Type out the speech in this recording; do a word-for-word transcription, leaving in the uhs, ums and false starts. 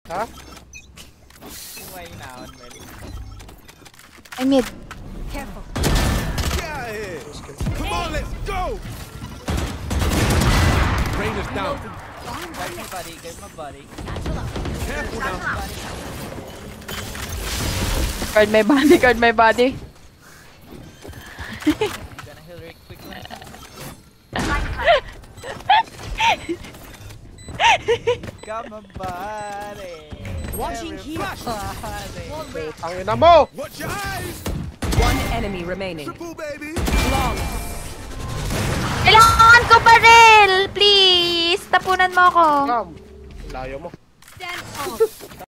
Ha? Umay na ako, Mel. I mid. Careful. Get out of here. Come on, let's go. Rain is down. Guard my body, guard my body. Careful now. Guard my body, guard my body. You gonna heal Rick quick lang. Got my body. Watching here. Everybody. Tangina mo! Watch your eyes. One enemy remaining. Triple, baby. Long. Kailangan ko baril! Please! Tapunan mo ako. Kam, layo mo. Stand off.